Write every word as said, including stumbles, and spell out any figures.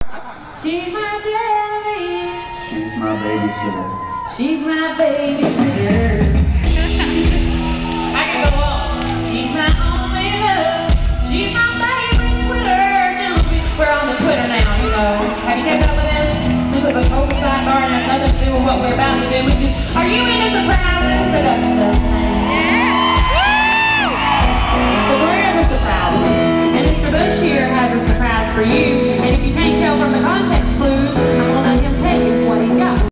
She's my jelly. She's my babysitter. She's my babysitter. I can go on. She's my only love. She's my favorite Twitter junkie. We're on the Twitter now, you know. Have you kept up with this? This is a total sidebar and has nothing to do with what we're about to do, which is, are you into surprises?